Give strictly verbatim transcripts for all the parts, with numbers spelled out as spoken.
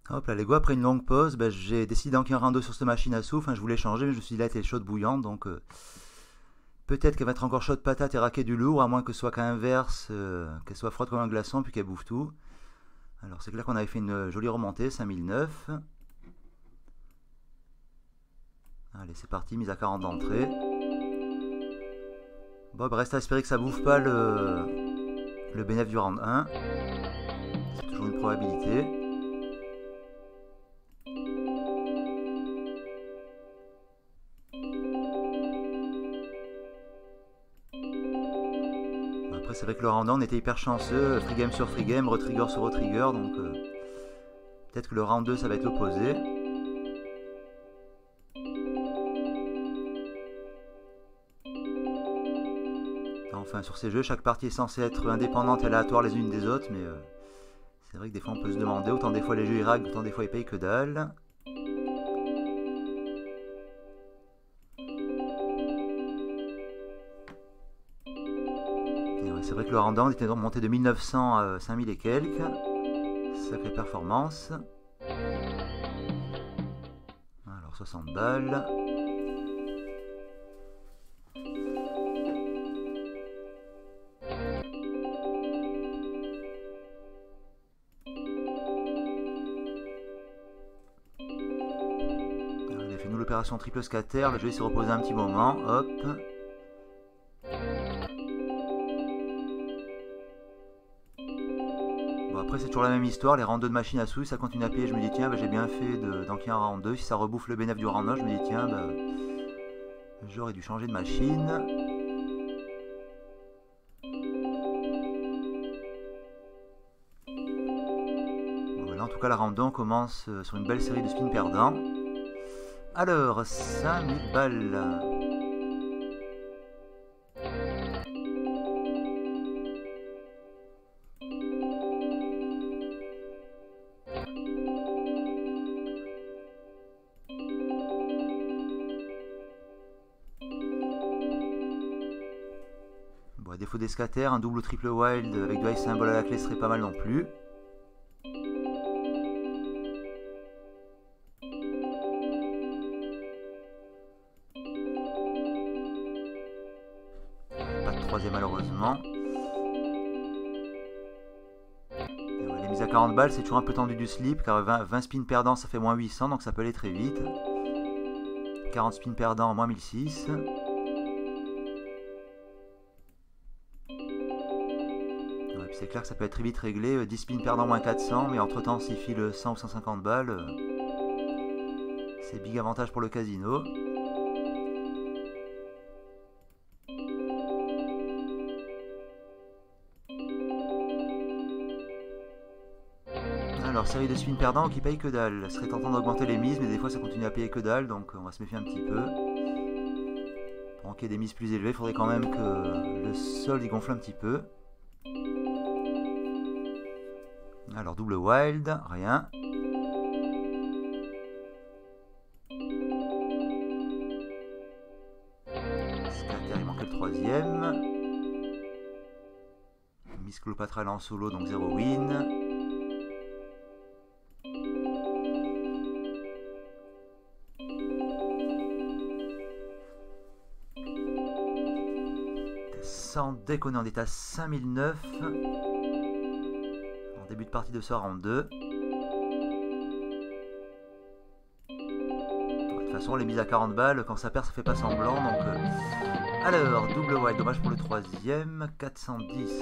Hop là, les go, après une longue pause, ben, j'ai décidé d'enquiller un rang deux sur cette machine à sous. Enfin, je voulais changer, mais je me suis dit là, elle était chaude bouillante, donc euh, peut-être qu'elle va être encore chaude patate et raquer du lourd, à moins que ce soit qu'à inverse, euh, qu'elle soit froide comme un glaçon, puis qu'elle bouffe tout. Alors c'est clair qu'on avait fait une jolie remontée, cinq mille neuf. Allez, c'est parti, mise à quarante d'entrée. Bon, ben, reste à espérer que ça bouffe pas le, le bénéfice du round un. C'est toujours une probabilité. Bon, après, c'est vrai que le round un, on était hyper chanceux. Free game sur free game, retrigger sur retrigger, donc euh, peut-être que le round deux, ça va être l'opposé. Enfin, sur ces jeux, chaque partie est censée être indépendante et aléatoire les unes des autres, mais euh, c'est vrai que des fois on peut se demander, autant des fois les jeux ils raglent, autant des fois ils payent que dalle. Et ouais, c'est vrai que le rendement était monté de mille neuf cents à cinq mille et quelques. Sacrée performance. Alors soixante balles. On a fait nous l'opération triple scatter, le jeu s'est reposé un petit moment, hop. Bon, après c'est toujours la même histoire, les rounds deux de machine à sous, ça continue à payer, je me dis tiens bah, j'ai bien fait d'enquiller un round deux, si ça rebouffe le bénéfice du round un, je me dis tiens bah, j'aurais dû changer de machine. Bon, là en tout cas la round deux on commence sur une belle série de spins perdants. Alors, cinq mille balles. Bon, à défaut des scatter, un double ou triple wild avec du high symbol à la clé serait pas mal non plus. Pas de troisième malheureusement. Et ouais, les mises à quarante balles, c'est toujours un peu tendu du slip, car vingt, vingt spins perdants, ça fait moins huit cents, donc ça peut aller très vite. quarante spins perdants, moins mille six. Ouais, puis c'est clair que ça peut être très vite réglé. dix spins perdants, moins quatre cents, mais entre temps, s'il file cent ou cent cinquante balles, c'est big avantage pour le casino. Alors, série de spins perdants qui paye que dalle. Ce serait tentant d'augmenter les mises, mais des fois ça continue à payer que dalle, donc on va se méfier un petit peu. Pour enquiller des mises plus élevées, il faudrait quand même que le solde y gonfle un petit peu. Alors, double wild, rien. Scatter, il manquait le troisième. Miss Cléopâtre en solo, donc zéro win. Sans déconner, on est à cinq mille neuf. En début de partie de ce round deux. De toute façon, les mises à quarante balles, quand ça perd, ça fait pas semblant. Donc, euh... alors, double wild, dommage pour le troisième. quatre cent dix.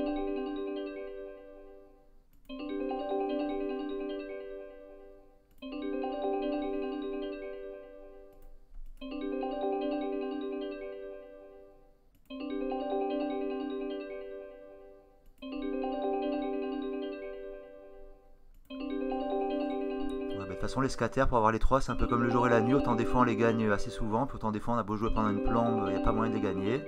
De toute façon, les scatters, pour avoir les trois, c'est un peu comme le jour et la nuit. Autant des fois on les gagne assez souvent, puis autant des fois on a beau jouer pendant une plombe, il n'y a pas moyen de les gagner.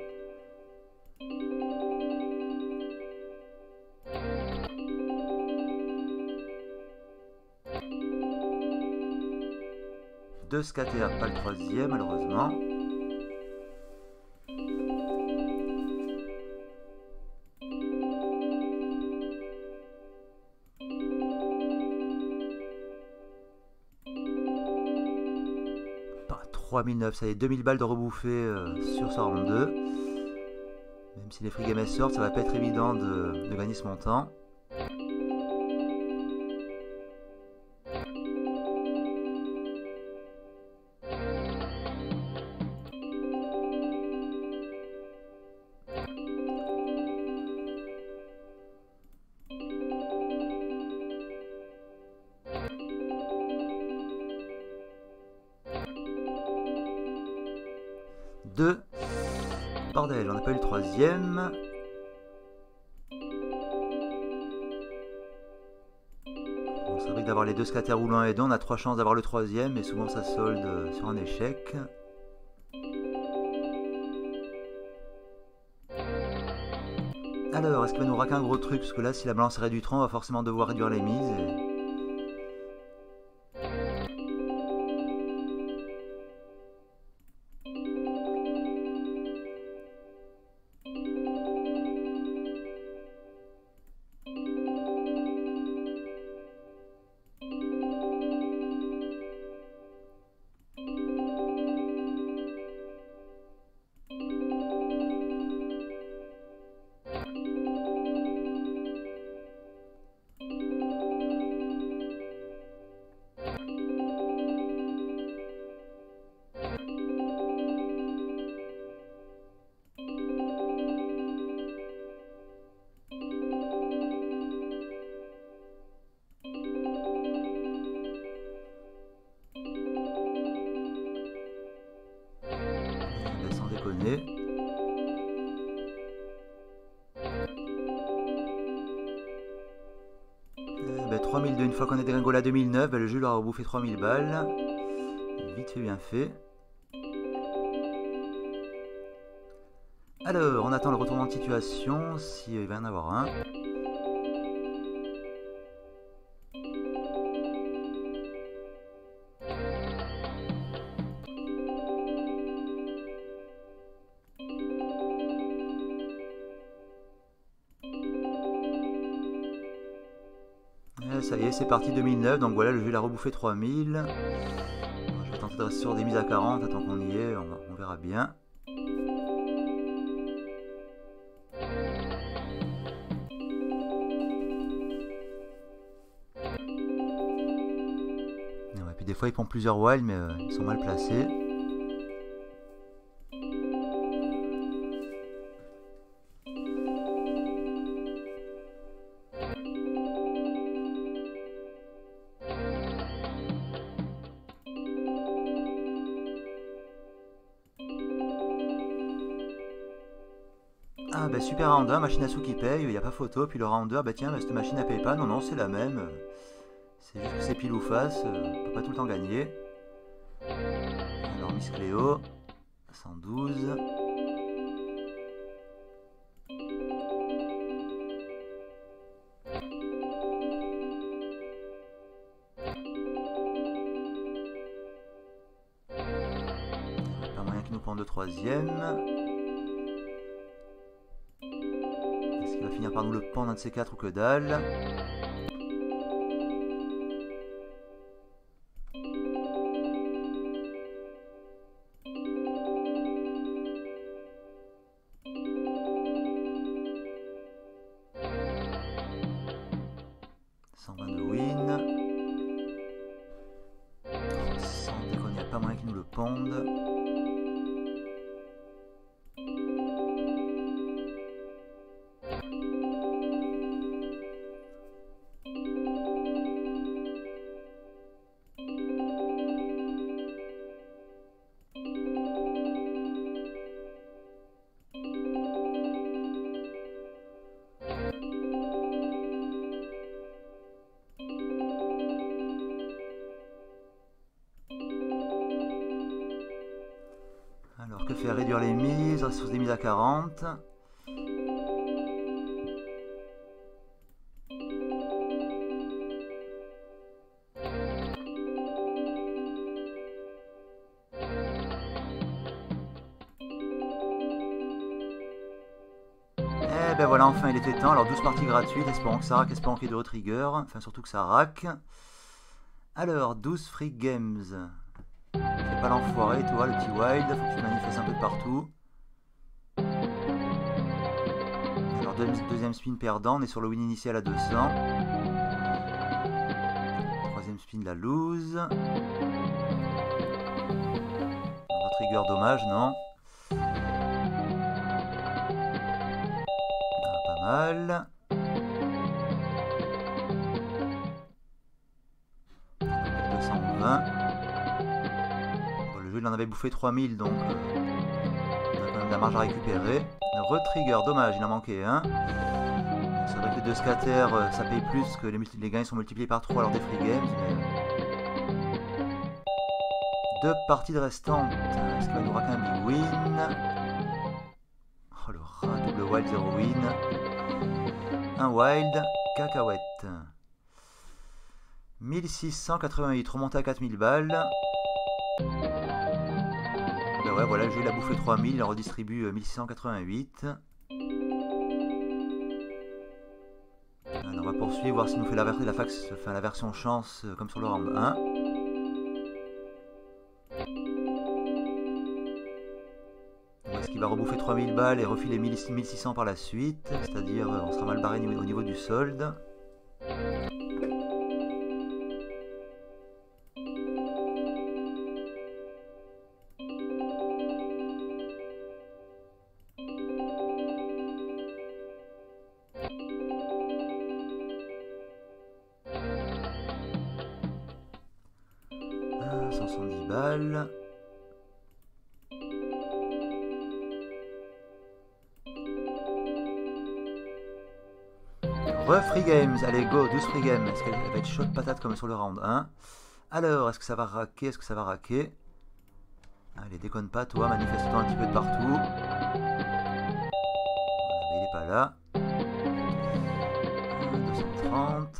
Deux scatters, pas le troisième malheureusement. trois mille neuf, ça y est, deux mille balles de rebouffé euh, sur ce round deux. Même si les free games sortent, ça va pas être évident de, de gagner ce montant. deux. Bordel, on n'a pas eu le troisième. Bon, c'est vrai que d'avoir les deux scatter roulants et deux, on a trois chances d'avoir le troisième, mais souvent ça solde sur un échec. Alors, est-ce qu'il va nous raquer un gros truc? Parce que là, si la balance est réduite, on va forcément devoir réduire les mises. Et... ben, trois mille deux, une fois qu'on est dégringolé à deux mille neuf, ben, le jeu leur a rebouffé trois mille balles. Vite fait, bien fait. Alors, on attend le retournement de situation, s'il va y en avoir un. Ça y est, c'est parti deux mille neuf, donc voilà, le jeu l'a rebouffé trois mille. Bon, je vais tenter de rester sur des mises à quarante, tant qu'on y est, on, va, on verra bien. Ouais, puis des fois ils font plusieurs wilds, mais euh, ils sont mal placés. Ah bah super round un, machine à sous qui paye, il n'y a pas photo, puis le round deux, ah bah tiens, bah, cette machine elle paye pas, non non c'est la même, c'est juste que c'est pile ou face, on peut pas tout le temps gagner. Alors Miss Cléo, cent douze. Pas moyen qu'il nous prenne de troisième. Il va finir par nous le pendre un de ces quatre ou que dalle. cent vingt-deux win. Sans déconner, il n'y a pas moyen qu'il nous le ponde. Alors que faire réduire les mises, sur des mises à quarante. Eh ben voilà, enfin il était temps. Alors douze parties gratuites, espérons que ça rack, espérons qu'il y ait de retrigger, enfin surtout que ça rack. Alors douze free games. pas l'enfoiré, toi, le petit wild. Faut que tu manifestes un peu de partout. Alors, deuxième spin perdant. On est sur le win initial à deux cents. Troisième spin, la lose. Trigger, dommage, non. Ah, pas mal. deux cent vingt. Bon, le jeu il en avait bouffé trois mille, donc euh, on a quand même de la marge à récupérer. Retrigger, dommage, il en manquait un. Bon, c'est vrai que les deux scatters, euh, ça paye plus que les, les gains sont multipliés par trois lors des free games. Mais... deux parties restantes. Est-ce qu'il va nous raquer un big win? Oh le rat, double wild, zéro win. Un wild, cacahuète. mille six cent quatre-vingt-huit, remonté à quatre mille balles. Ben ouais, voilà, le jeu il a bouffé trois mille, il en redistribue mille six cent quatre-vingt-huit. Alors on va poursuivre, voir s'il nous fait la, la, fax, enfin, la version chance comme sur le round un. Est-ce qu'il va rebouffer trois mille balles et refiler mille six cents par la suite? C'est-à-dire on sera mal barré au niveau du solde. cent soixante-dix balles. Re free games, allez go, douze free games. Est-ce qu'elle va être chaud de patate comme sur le round un? Alors, est-ce que ça va raquer? Est-ce que ça va raquer? Allez, déconne pas toi, manifeste-toi un petit peu de partout. Voilà, mais il est pas là. deux cent trente.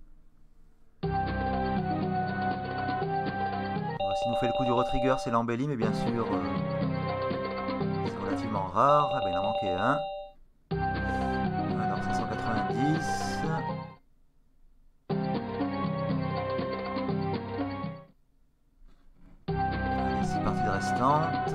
Bon, s'il nous fait le coup du retrigger, c'est l'embellie, mais bien sûr, euh, c'est relativement rare. Ah ben il en manquait un. Alors cinq cent quatre-vingt-dix. Allez, six parties restantes.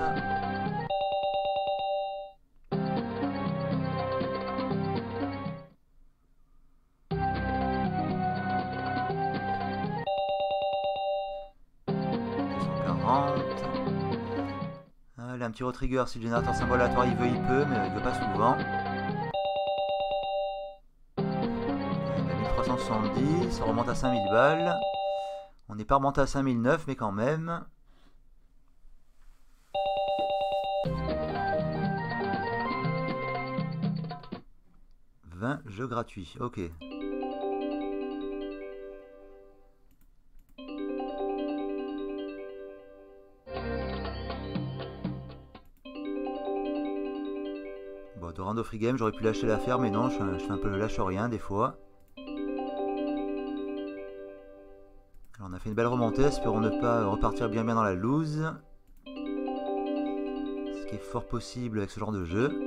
deux cent quarante. Allez, un petit retrigger, si le générateur symbole aléatoire il veut, il peut, mais il veut pas souvent. trois cent soixante-dix, on remonte à cinq mille balles. On n'est pas remonté à cinq mille neuf, mais quand même. vingt jeux gratuits, ok. Bon, de rando free game, j'aurais pu lâcher l'affaire, mais non, je, je fais un peu le lâche rien des fois. Alors, on a fait une belle remontée, espérons ne pas repartir bien bien dans la lose. Ce qui est fort possible avec ce genre de jeu.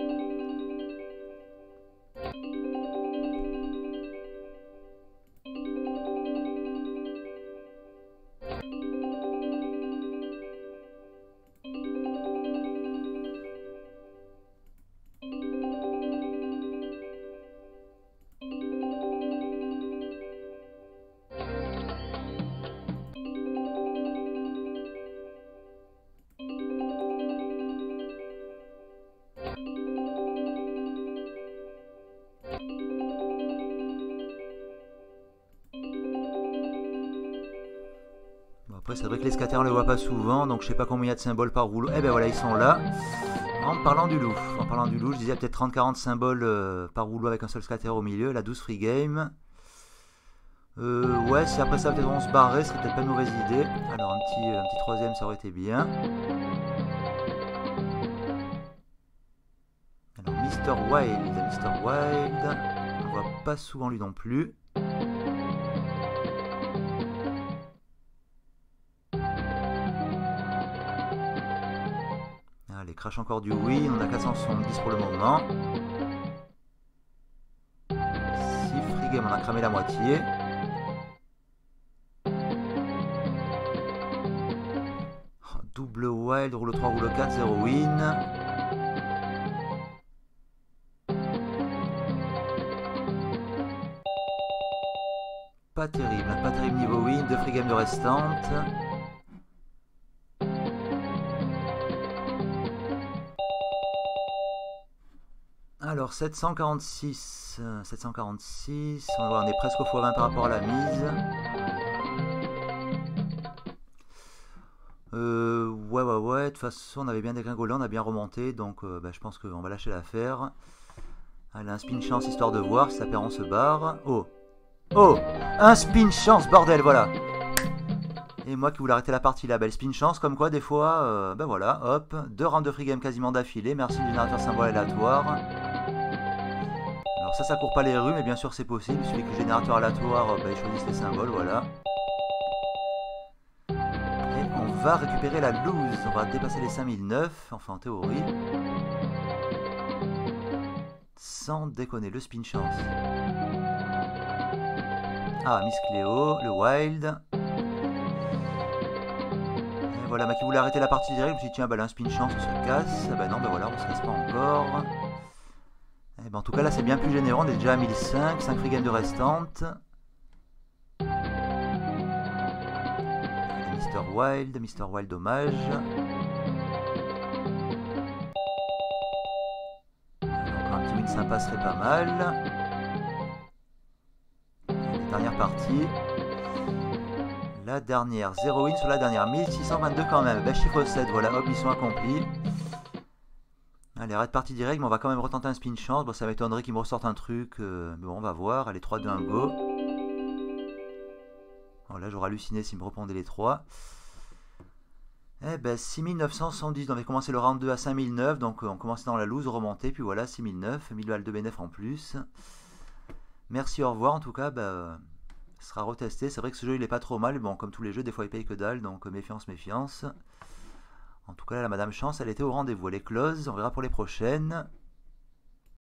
Après, c'est vrai que les scatters on ne les voit pas souvent, donc je sais pas combien il y a de symboles par rouleau. Eh ben voilà, ils sont là. En parlant du loup, en parlant du loup, je disais peut-être trente à quarante symboles euh, par rouleau avec un seul scatter au milieu, la douze free game. Euh, ouais, si après ça peut-être on se barrait, ce serait peut-être pas une mauvaise idée. Alors un petit, un petit troisième, ça aurait été bien. Alors Mister Wild, Mister Wild, on ne voit pas souvent lui non plus. Allez, crash encore du oui, on a quatre cent soixante-dix pour le moment. six free game, on a cramé la moitié. Oh, bleu wild, rouleau trois, rouleau quatre, zéro win. Pas terrible, pas terrible niveau win, deux free games de restantes. Alors sept cent quarante-six, sept cent quarante-six, on voit, on est presque au fois vingt par rapport à la mise. Euh, ouais ouais ouais, de toute façon on avait bien dégringolé, on a bien remonté, donc euh, bah, je pense qu'on va lâcher l'affaire. Allez, un spin chance histoire de voir si ça perd on se barre. Oh Oh Un spin chance, bordel, voilà. Et moi qui voulais arrêter la partie là, belle spin chance, comme quoi des fois, euh, ben voilà, hop, deux rounds de free game quasiment d'affilée, merci du générateur symbole aléatoire. Alors ça, ça court pas les rues, mais bien sûr c'est possible, il suffit que le générateur aléatoire, ben, choisisse les symboles, voilà. Et on va récupérer la loose, on va dépasser les cinq mille neuf, enfin en théorie. Sans déconner, le spin chance. Ah, Miss Cléo, le wild. Et voilà, bah, qui voulait arrêter la partie directe, je me suis dit tiens, bah là un spin chance, on se casse. Bah non, bah voilà, on se casse pas encore. Et bah, en tout cas là c'est bien plus généreux, on est déjà à mille cinq, cinq free games de restantes. Mister Wild, Mister Wild dommage. Encore un petit win sympa serait pas mal. Dernière partie. La dernière, zéro win sur la dernière, mille six cent vingt-deux quand même. Ben, chiffre sept, voilà, hop, mission accomplie. Allez, arrête partie direct, mais on va quand même retenter un spin chance. Bon, ça m'étonnerait qu'il me ressorte un truc, euh, mais bon, on va voir. Allez, trois, deux, un, go. Voilà, j'aurais halluciné s'il me répondait les trois. Eh ben, six mille neuf cent soixante-dix, on avait commencé le round deux à cinq mille neuf, donc euh, on commençait dans la loose, remonté, puis voilà, six mille neuf, mille balles de bénéf en plus. Merci, au revoir, en tout cas, bah, ça sera retesté. C'est vrai que ce jeu il est pas trop mal, bon, comme tous les jeux, des fois il paye que dalle, donc méfiance, méfiance. En tout cas, là, la Madame Chance, elle était au rendez-vous, elle est close, on verra pour les prochaines.